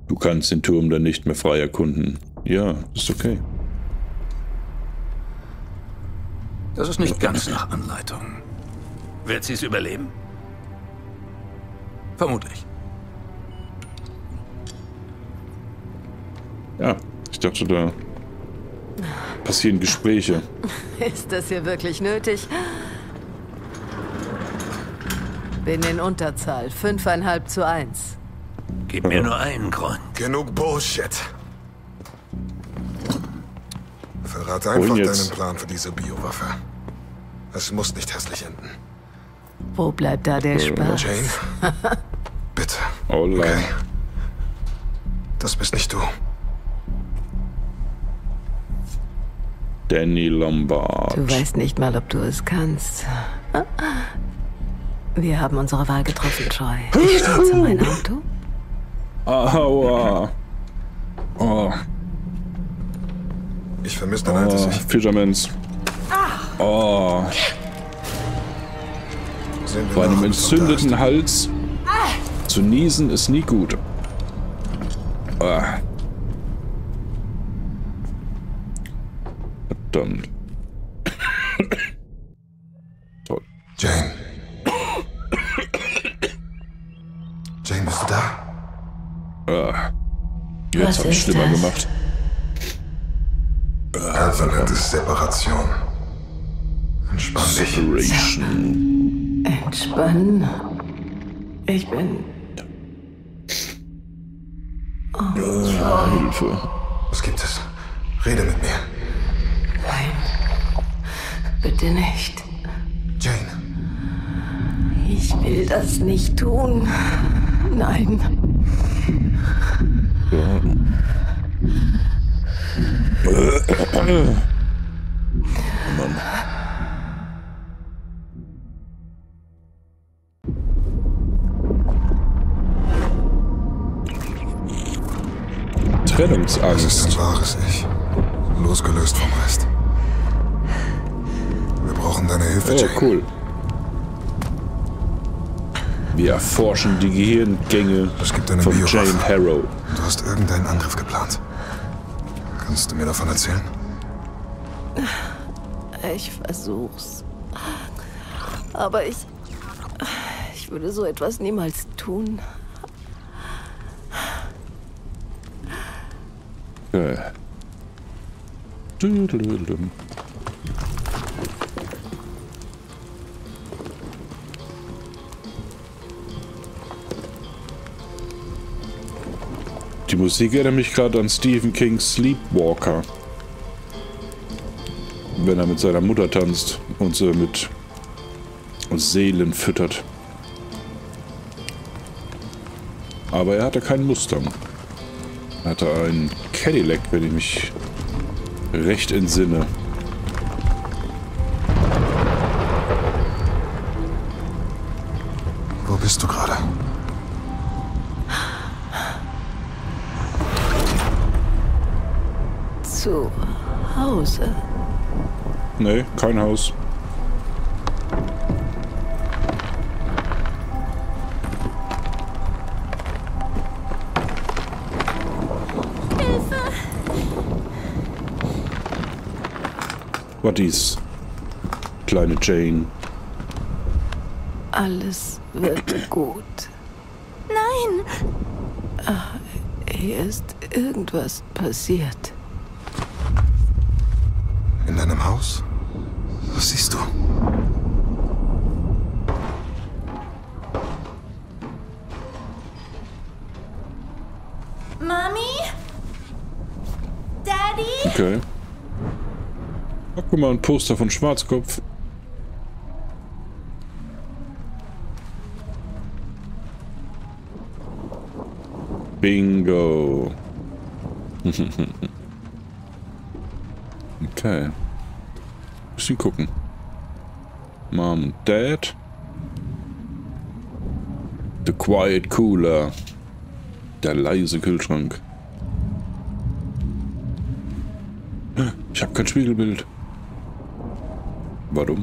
Du kannst den Turm dann nicht mehr frei erkunden. Ja, ist okay. Das ist nicht ganz nach Anleitung. Wird sie es überleben? Vermutlich. Ja, ich dachte, da passieren Gespräche. Ist das hier wirklich nötig? Bin in Unterzahl. 5,5:1. Gib mir nur einen Grund. Genug Bullshit. Verrate einfach deinen Plan für diese Biowaffe. Es muss nicht hässlich enden. Wo bleibt da der Spaß? Jane? Bitte. Okay. Das bist nicht du. Danny Lombard. Du weißt nicht mal, ob du es kannst. Wir haben unsere Wahl getroffen, Troy. Ich stehe zu meinem Auto. Aua. Oh. Ich vermisse dein altes Ich. Fishermans. Oh. Bei einem entzündeten Hals zu niesen ist nie gut. Ah. Verdammt. Toll. Jane. Jane, bist du da? Ah. Jetzt habe ich schlimmer gemacht. Also nennt es Separation. Entspann dich. Separation. Entspannen. Ich bin... Hilfe. Was gibt es? Rede mit mir. Nein. Bitte nicht. Jane. Ich will das nicht tun. Nein. Ja. Mann. Trennungsangst. Das ist ein wahres Ich. Losgelöst vom Rest. Wir brauchen deine Hilfe, Jane. Oh, cool. Wir erforschen die Gehirngänge von Jane Harrow. Du hast irgendeinen Angriff geplant. Kannst du mir davon erzählen? Ich versuch's. Aber ich würde so etwas niemals tun. Okay. Die Musik erinnert mich gerade an Stephen Kings Sleepwalker. Wenn er mit seiner Mutter tanzt und sie mit Seelen füttert. Aber er hatte keinen Mustang. Er hatte einen Cadillac, wenn ich mich recht entsinne. Wo bist du gerade? Zu Hause. Nee, kein Haus. Was ist, kleine Jane? Alles wird gut. Nein! Hier ist irgendwas passiert. In deinem Haus? Was siehst du? Mami? Daddy? Okay. Ach, guck mal, ein Poster von Schwarzkopf. Bingo. Okay. Bisschen gucken. Mom und Dad. The Quiet Cooler. Der leise Kühlschrank. Ich habe kein Spiegelbild. Warum?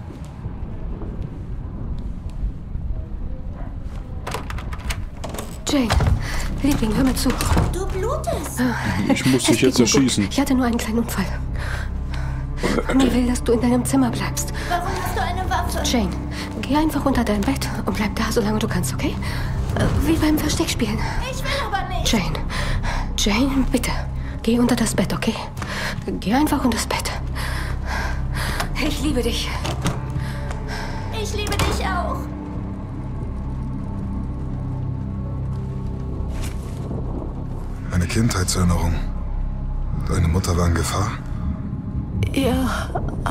Jane, Liebling, hör mir zu. Du blutest. Ich muss dich jetzt erschießen. Ich hatte nur einen kleinen Unfall. Ich will, dass du in deinem Zimmer bleibst. Warum hast du eine Waffe? Jane, geh einfach unter dein Bett und bleib da, solange du kannst, okay? Wie beim Versteckspielen. Ich will aber nicht. Jane, bitte. Geh unter das Bett, okay? Geh einfach unter das Bett. Ich liebe dich. Ich liebe dich auch. Eine Kindheitserinnerung. Deine Mutter war in Gefahr? Ja.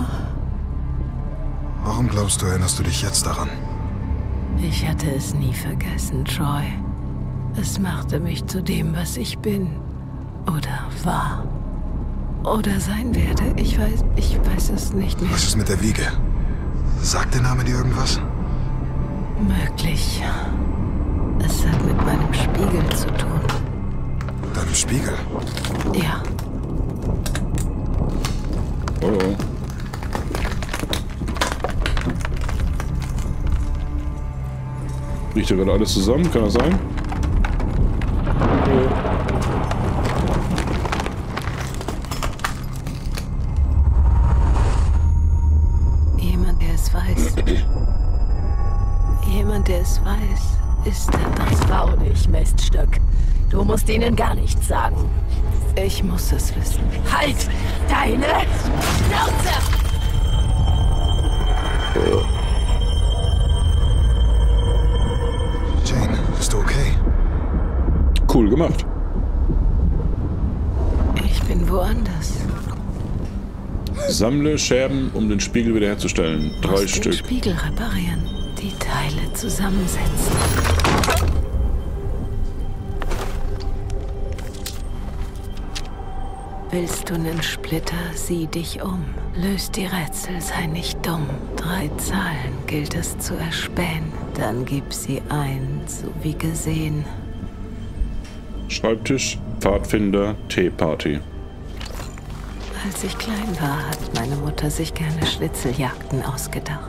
Warum glaubst du, erinnerst du dich jetzt daran? Ich hatte es nie vergessen, Troy. Es machte mich zu dem, was ich bin. Oder war. Oder sein werde. Ich weiß es nicht mehr. Was ist mit der Wiege? Sagt der Name dir irgendwas? Möglich. Es hat mit meinem Spiegel zu tun. Deinem Spiegel? Ja. Oh. Riecht ja gerade alles zusammen, kann das sein? Jemand, der es weiß. Jemand, der es weiß, ist das Frau nicht, Miststück. Du musst ihnen gar nichts sagen. Ich muss es wissen. Halt deine Schnauze! Jane, bist du okay? Cool gemacht. Ich bin woanders. Sammle Scherben, um den Spiegel wiederherzustellen. 3 Stück. Den Spiegel reparieren. Die Teile zusammensetzen. Willst du nen Splitter, sieh dich um. Löst die Rätsel, sei nicht dumm. 3 Zahlen gilt es zu erspähen. Dann gib sie ein, so wie gesehen. Schreibtisch, Pfadfinder, Teeparty. Als ich klein war, hat meine Mutter sich gerne Schnitzeljagden ausgedacht.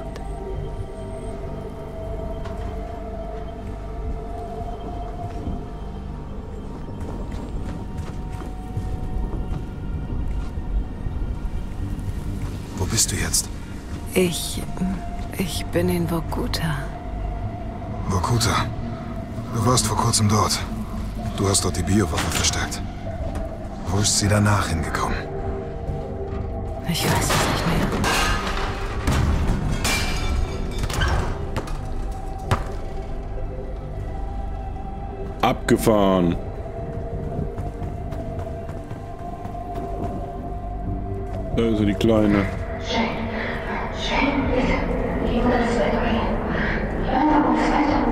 Wo bist du jetzt? Ich bin in Vorkuta. Vorkuta. Du warst vor kurzem dort. Du hast dort die Biowaffe verstärkt. Wo ist sie danach hingekommen? Ich weiß es nicht mehr. Abgefahren. Da ist die Kleine. Shane, bitte. Geh unter das Bett, okay? Geh einfach ums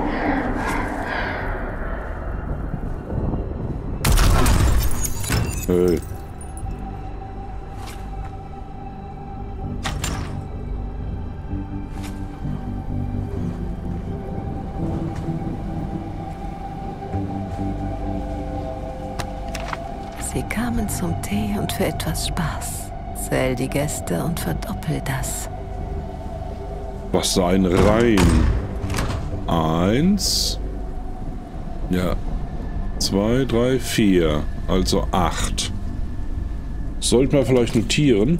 Bett. Hey. Sie kamen zum Tee und für etwas Spaß. Zähl die Gäste und verdoppel das. Was sein rein? 1. Ja. 2, 3, 4. Also 8. Sollten wir vielleicht notieren?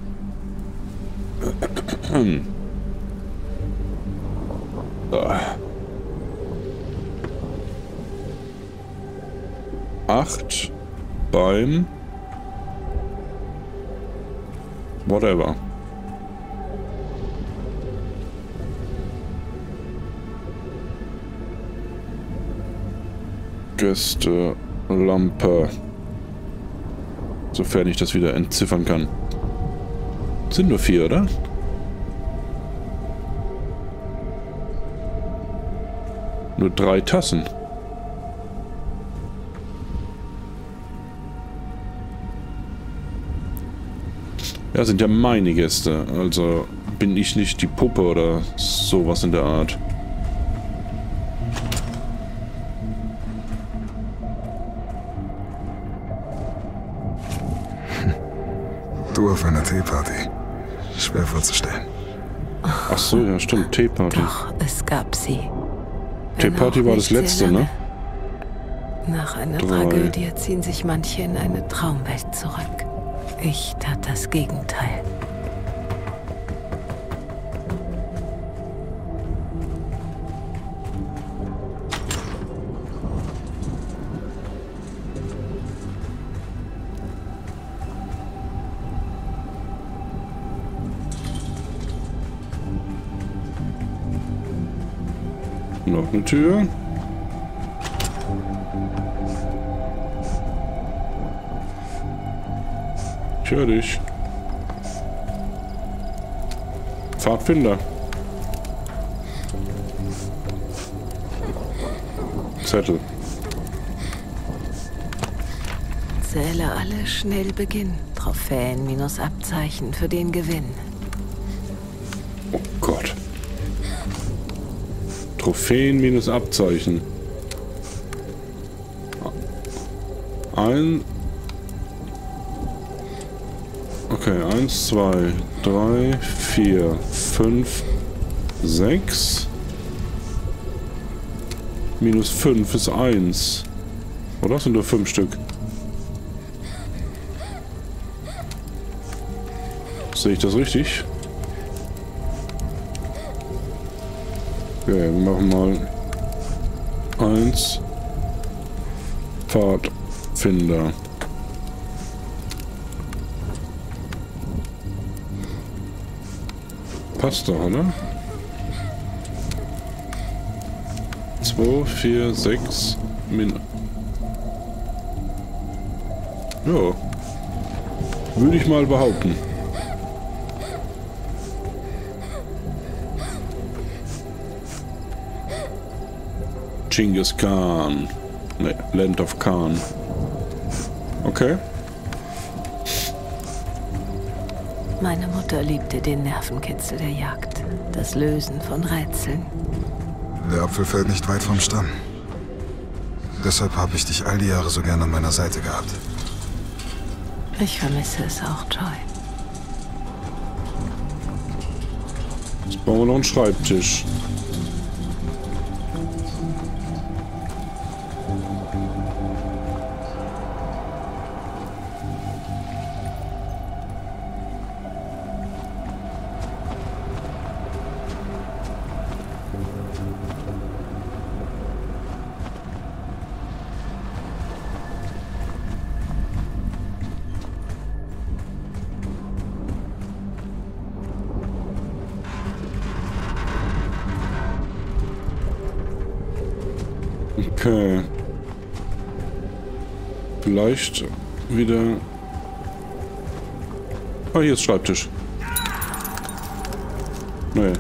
Acht beim whatever. Gäste, Lampe. Sofern ich das wieder entziffern kann. Sind nur 4, oder? Nur 3 Tassen. Ja, sind ja meine Gäste. Also bin ich nicht die Puppe oder sowas in der Art. Du auf einer Teeparty. Schwer vorzustellen. Ach so, ja, stimmt. Teeparty. Doch, es gab sie. Teeparty war das letzte, ne? Nach einer 3. Tragödie ziehen sich manche in eine Traumwelt zurück. Ich tat das Gegenteil. Noch eine Tür. Ich höre dich. Pfadfinder. Zettel. Zähle alle schnell Beginn. Trophäen minus Abzeichen für den Gewinn. Oh Gott. Trophäen minus Abzeichen. Okay, 1, 2, 3, 4, 5, 6. Minus 5 ist 1. Oder sind nur 5 Stück? Sehe ich das richtig? Okay, wir machen mal 1. Pfadfinder. Passt doch, oder? 2, 4, 6 Ja. Würde ich mal behaupten. Genghis Khan. Ne, Land of Khan. Okay. Meine Mutter liebte den Nervenkitzel der Jagd, das Lösen von Rätseln. Der Apfel fällt nicht weit vom Stamm. Deshalb habe ich dich all die Jahre so gern an meiner Seite gehabt. Ich vermisse es auch, Joy. Jetzt brauchen wir noch einen Schreibtisch. Okay. Vielleicht wieder... Ah, hier ist Schreibtisch. Nee.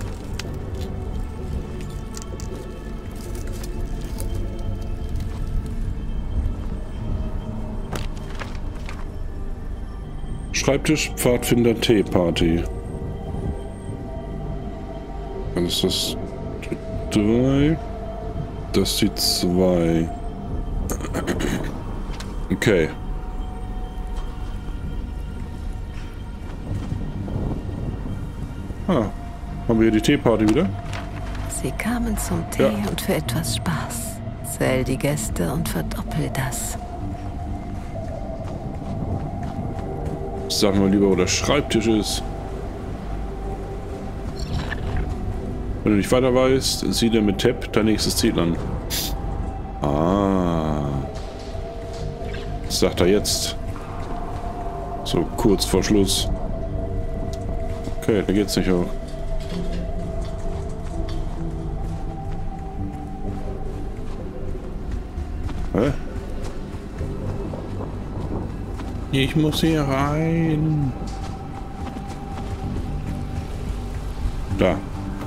Schreibtisch, Pfadfinder, Teeparty. Dann ist das 3. Das ist die 2. Okay. Ah, haben wir hier die Teeparty wieder? Sie kamen zum Tee und für etwas Spaß. Zähl die Gäste und verdoppel das. Sagen wir lieber, wo der Schreibtisch ist. Wenn du nicht weiter weißt, sieh dir mit Tab dein nächstes Ziel an. Ah. Was sagt er jetzt? So kurz vor Schluss. Okay, da geht's nicht hoch. Hä? Ich muss hier rein. Da.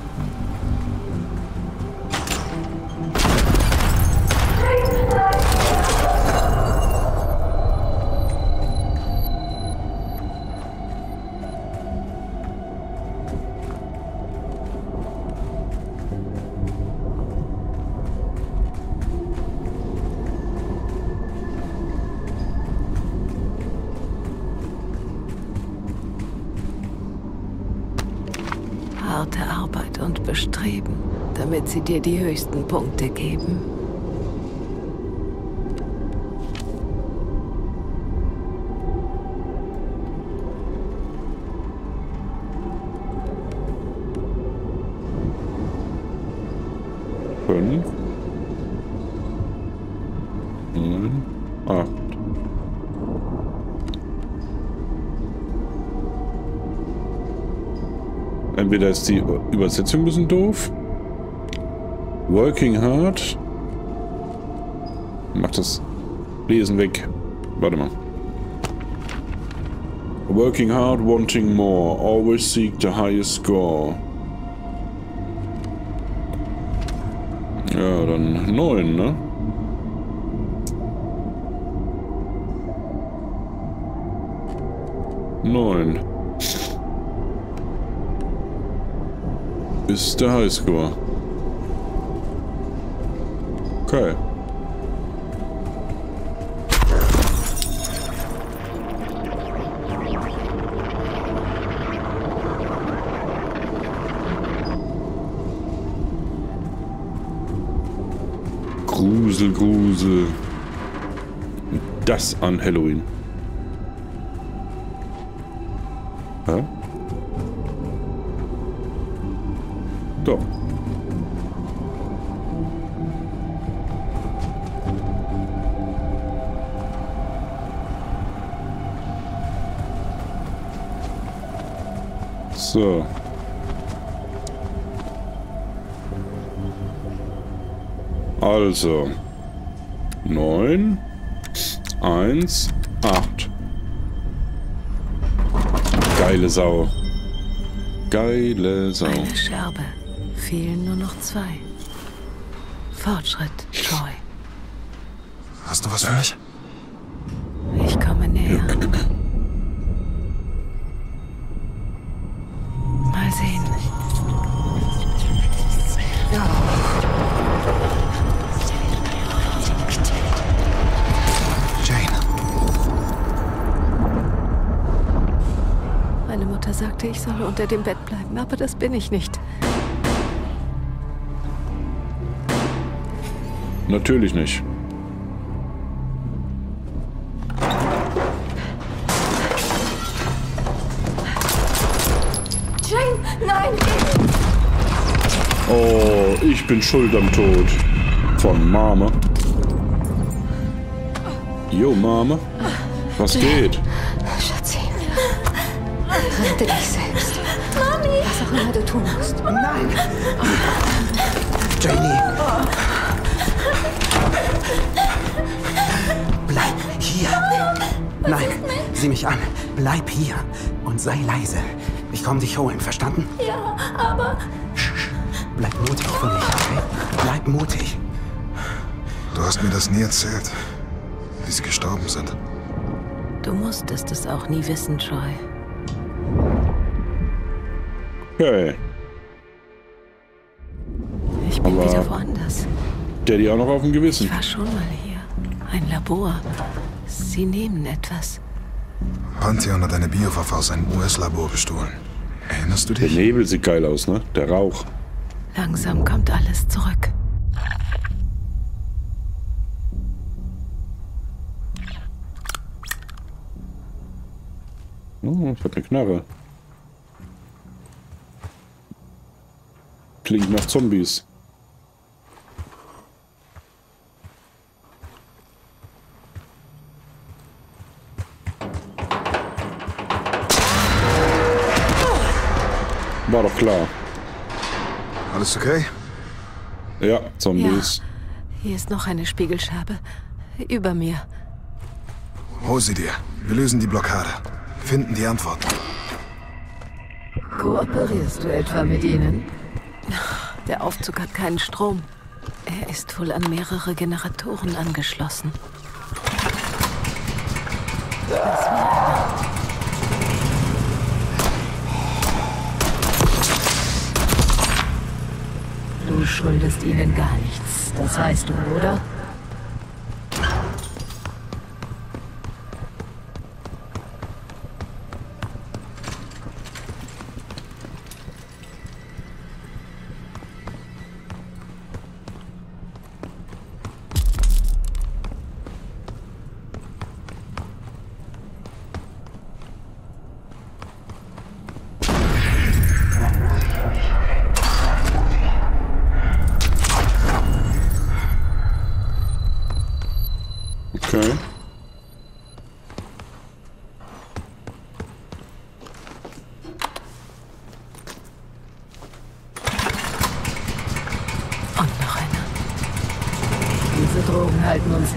Harte Arbeit und Bestreben, damit sie dir die höchsten Punkte geben. 8. Entweder ist die Übersetzung ein bisschen doof. Working hard. Mach das Lesen weg. Warte mal. Working hard, wanting more. Always seek the highest score. Ja, dann 9, ne? Neun. Ist der Highscore. Okay. Grusel, Grusel. Das an Halloween. Hä? Doch. So. Also. 9, 1, 8. Geile Sau. Geile Sau. Eine Scherbe. Fehlen nur noch 2. Fortschritt, Troy. Hast du was für mich? Ich komme näher. Mal sehen. Jane. Meine Mutter sagte, ich solle unter dem Bett bleiben, aber das bin ich nicht. Natürlich nicht. Jane, nein! Oh, ich bin schuld am Tod. Von Mama. Jo, Mama. Was geht? Schatzi, rette dich selbst. Mami! Was auch immer du tun musst. Nein! Janie! Bleib hier! Nein, sieh mich an. Bleib hier und sei leise. Ich komme dich holen, verstanden? Ja, aber... Bleib mutig für mich, okay? Bleib mutig. Du hast mir das nie erzählt, wie sie gestorben sind. Du musstest es auch nie wissen, Troy. Okay. Ich bin Aber- wieder woanders. Der die auch noch auf dem Gewissen. Ich war schon mal hier. Ein Labor. Sie nehmen etwas. Pantheon hat eine Biowaffe aus einem US-Labor bestohlen. Erinnerst du Der dich? Nebel sieht geil aus, ne? Der Rauch. Langsam kommt alles zurück. Oh, ich hab eine Knarre. Klingt nach Zombies. War doch klar. Alles okay? Ja, Zombies. Hier ist noch eine Spiegelscherbe. Über mir. Hol sie dir. Wir lösen die Blockade. Finden die Antworten. Kooperierst du etwa mit ihnen? Der Aufzug hat keinen Strom. Er ist wohl an mehrere Generatoren angeschlossen. Das war Du schuldest ihnen gar nichts. Das weißt du, oder?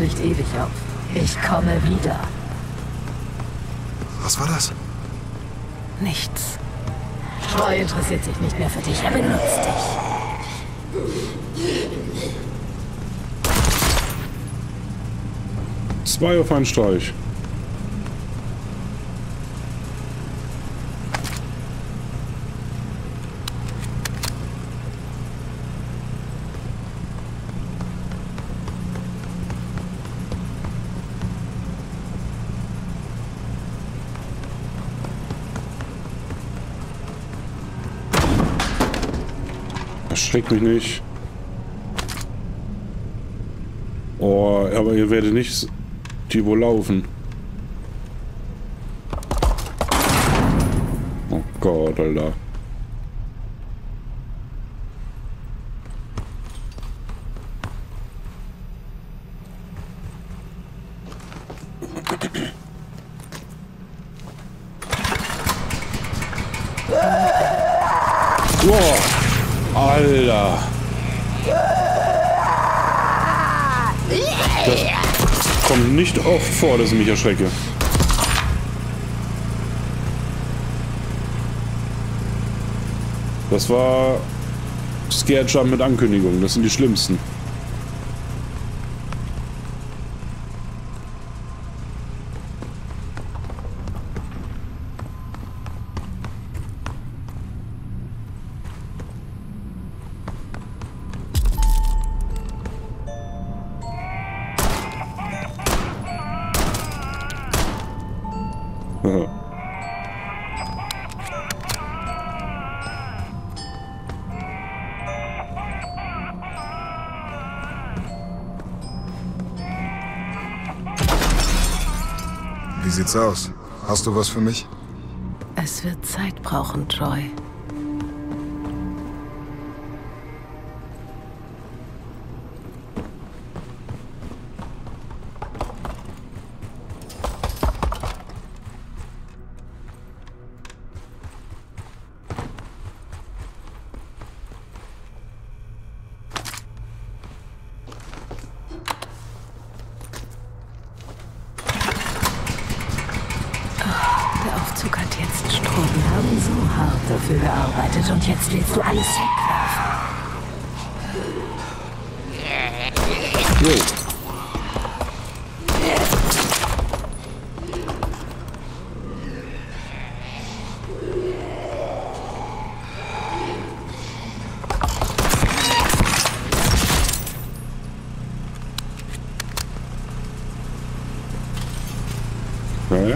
nicht ewig auf. Ich komme wieder. Was war das? Nichts. Troy interessiert sich nicht mehr für dich. Er benutzt dich. Zwei auf einen Streich. Erschreckt mich nicht. Oh, aber ihr werdet nicht die wohl laufen. Oh Gott, Alter. Wow. Alter. Das kommt nicht oft vor, dass ich mich erschrecke. Das war Scare Jump mit Ankündigung. Das sind die schlimmsten. Wie sieht's aus? Hast du was für mich? Es wird Zeit brauchen, Troy. Der Aufzug hat jetzt Strom. Wir haben so hart dafür gearbeitet und jetzt willst du alles wegwerfen. Jo. Okay.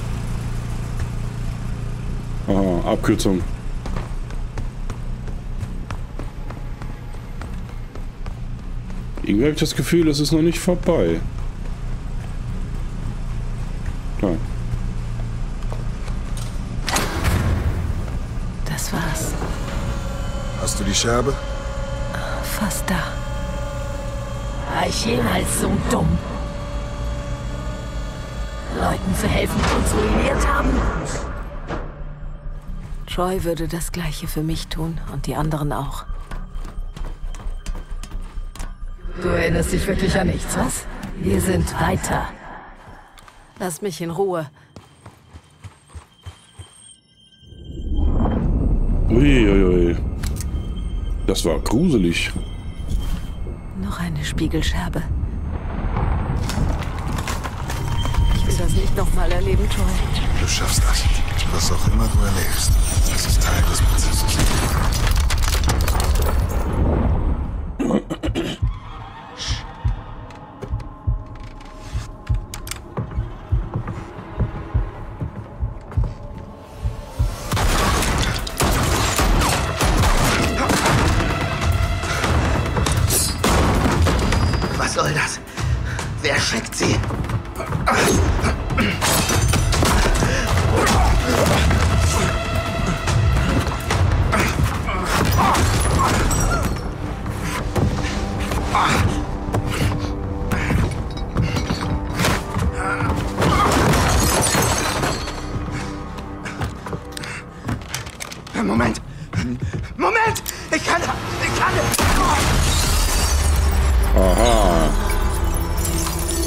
Aha, Abkürzung. Irgendwie habe ich das Gefühl, es ist noch nicht vorbei. Ja. Das war's. Hast du die Scherbe? Fast da. War ich jemals so dumm? Leuten zu helfen, die uns ruiniert haben? Troy würde das Gleiche für mich tun und die anderen auch. Du erinnerst dich wirklich an nichts, was? Wir sind weiter. Lass mich in Ruhe. Uiuiui. Das war gruselig. Noch eine Spiegelscherbe. Ich will das nicht nochmal erleben, Troy. Du schaffst das. Was auch immer du erlebst, das ist Teil des Prozesses. Was soll das? Wer schickt sie? Moment! Moment! Ich kann! Aha.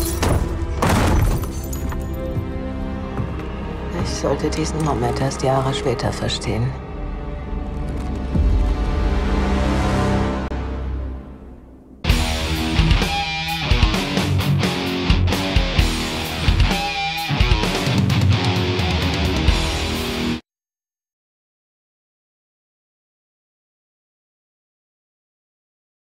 sollte diesen Moment erst Jahre später verstehen.